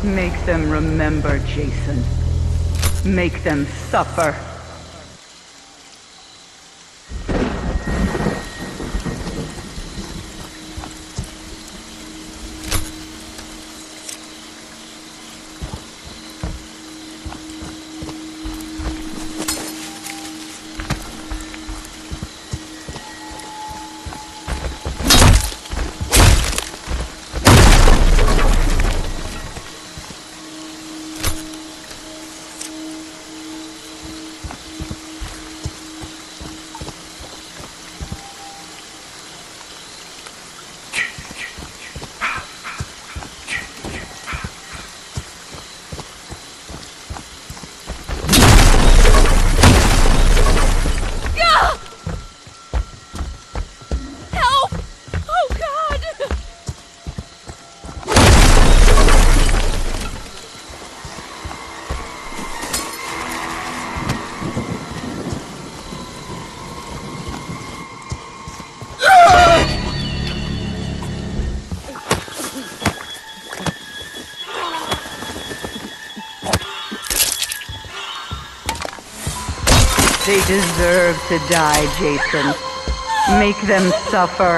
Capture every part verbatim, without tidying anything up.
Make them remember, Jason. Make them suffer. They deserve to die, Jason. Make them suffer.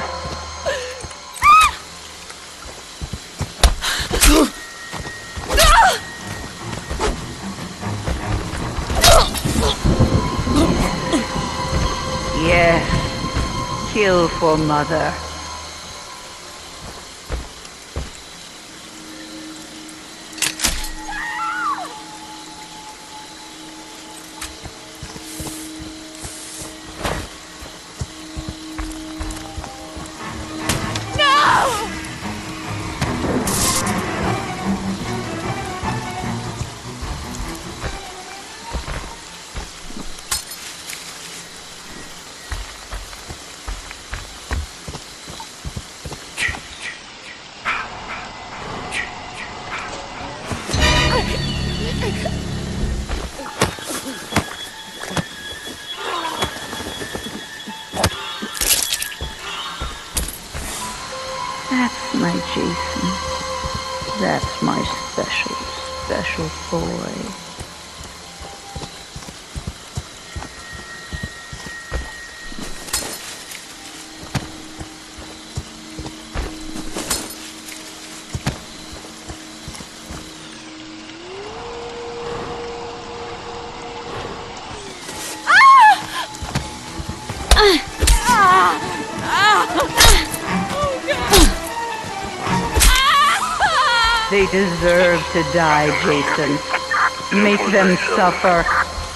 Yes. Kill for Mother. That's my Jason. That's my special, special boy. They deserve to die, Jason. Make them suffer.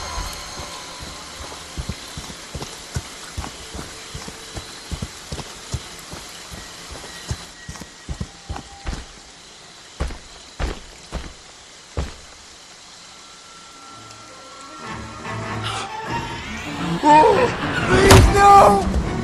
Oh, please, no!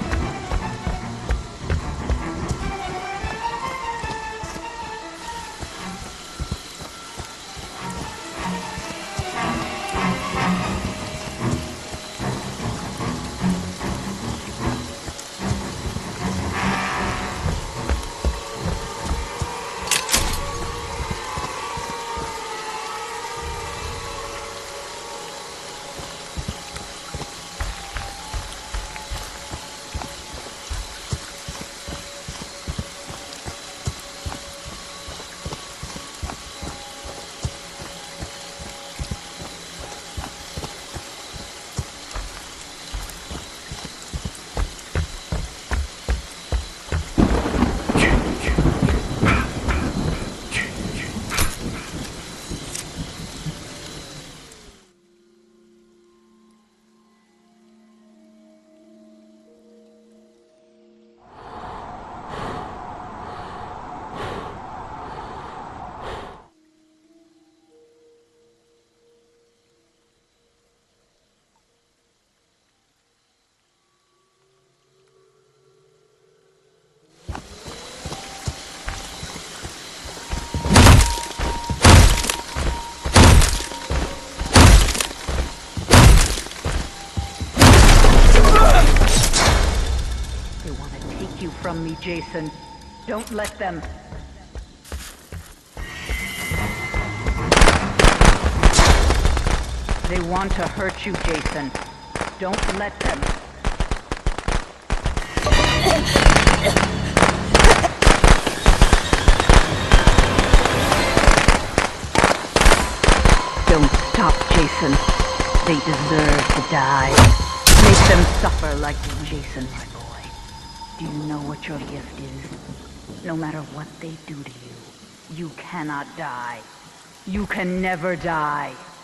From me, Jason. Don't let them. They want to hurt you, Jason. Don't let them. Don't stop, Jason. They deserve to die. Make them suffer like Jason, my boy. Do you know what your gift is? No matter what they do to you, you cannot die. You can never die.